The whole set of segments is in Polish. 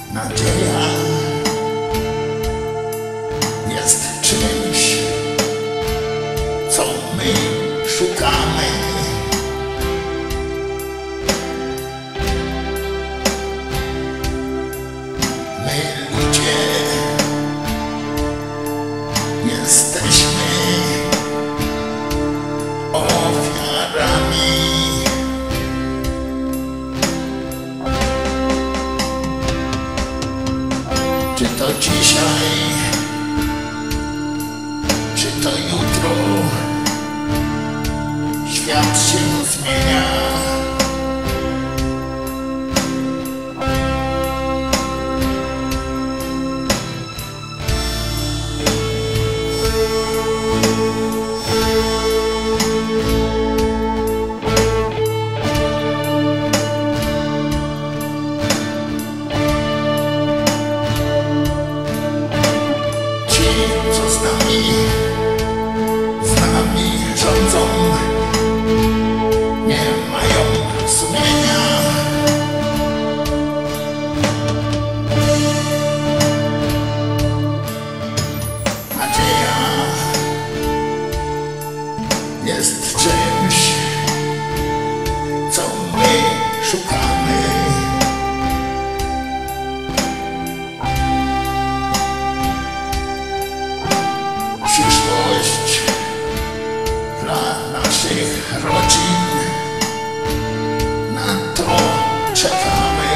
Nadzieja jest czymś, co my szukamy. My ludzie jesteśmy ofiarami. Czy to dzisiaj, czy to jutro, świat się zmienia. Co z nami rządzą, nie mają sumienia. Nadzieja jest czymś, co my szukamy. Przyszłość dla naszych rodzin, na to czekamy.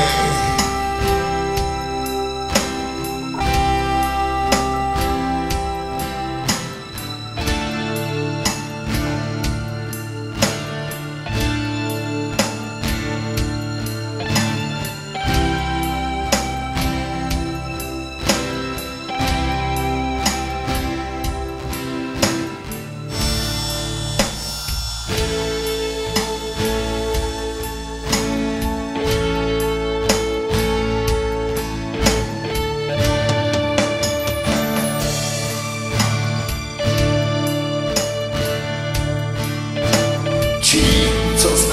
Ci, co z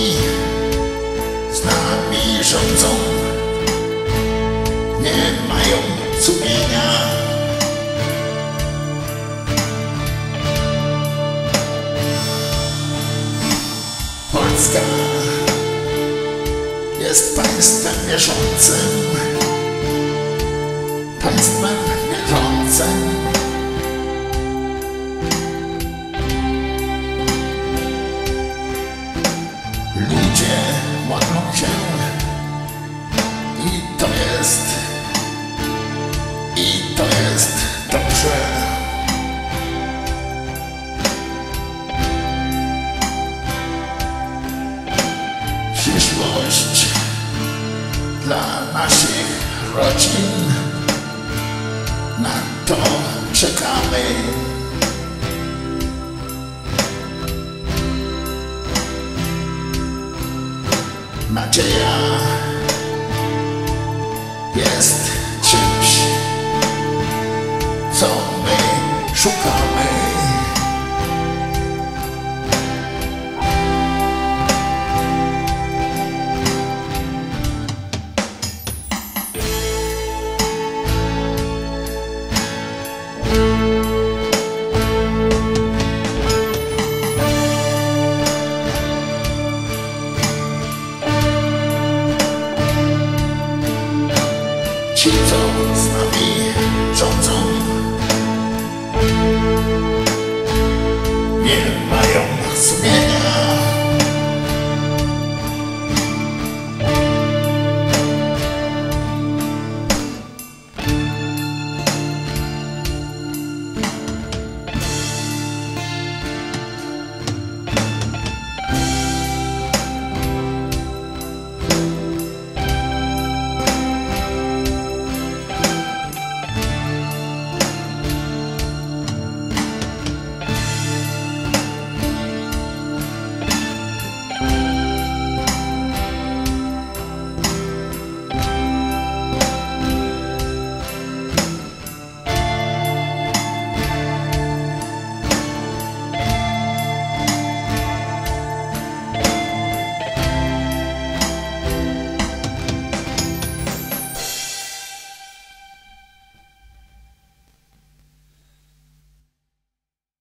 nami rządzą, nie mają sumienia. Polska jest państwem wierzącym, państwem wierzącym. Ludzie modlą się i to jest dobrze. Przyszłość dla naszych rodzin, na to czekamy. Nadzieja jest czymś, co my szukamy. Ci, co